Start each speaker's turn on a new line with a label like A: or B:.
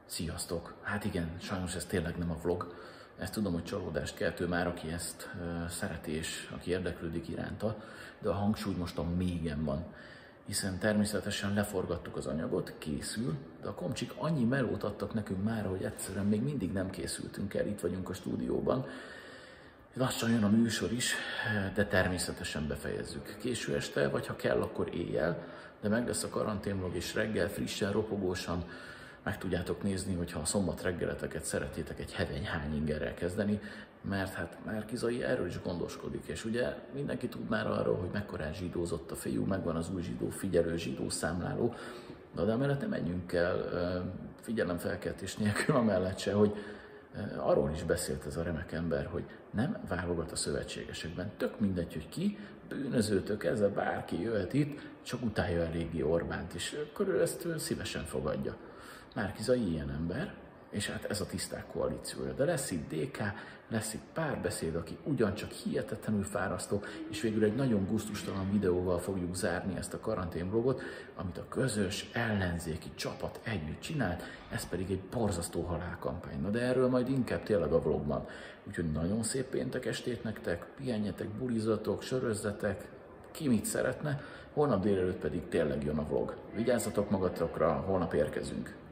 A: Sziasztok! Hát igen, sajnos ez tényleg nem a vlog. Ezt tudom, hogy csalódást keltő már, aki ezt szereti és aki érdeklődik iránta, de a hangsúly most a mégen van. Hiszen természetesen leforgattuk az anyagot, készül, de a komcsik annyi melót adtak nekünk már, hogy egyszerűen még mindig nem készültünk el, itt vagyunk a stúdióban. Lassan jön a műsor is, de természetesen befejezzük. Késő este, vagy ha kell, akkor éjjel, de meg lesz a karanténvlog, és reggel frissen, ropogósan meg tudjátok nézni, hogyha a szombat reggeleteket szeretnétek egy heveny-hány ingerrel kezdeni, mert hát Márki-Zay erről is gondoskodik, és ugye mindenki tud már arról, hogy mekkorát zsidózott a fiú, megvan az új zsidó figyelő, zsidó számláló, de emellett nem menjünk el figyelemfelkeltés nélkül amellett se, hogy arról is beszélt ez a remek ember, hogy nem válogat a szövetségesekben. Tök mindegy, hogy ki, bűnözőtől kezdve bárki jöhet itt, csak utálja eléggé Orbánt, és körül ezt szívesen fogadja. Márki-Zay ilyen ember, és hát ez a tiszták koalíciója. De lesz itt DK, lesz itt párbeszéd, aki ugyancsak hihetetlenül fárasztó, és végül egy nagyon gusztustalan videóval fogjuk zárni ezt a karanténvlogot, amit a közös ellenzéki csapat együtt csinált, ez pedig egy borzasztó halálkampány. Na de erről majd inkább tényleg a vlogban. Úgyhogy nagyon szép péntek estét nektek, pihenjetek, bulizatok, sörözzetek, ki mit szeretne, holnap délelőtt pedig tényleg jön a vlog. Vigyázzatok magatokra, holnap érkezünk.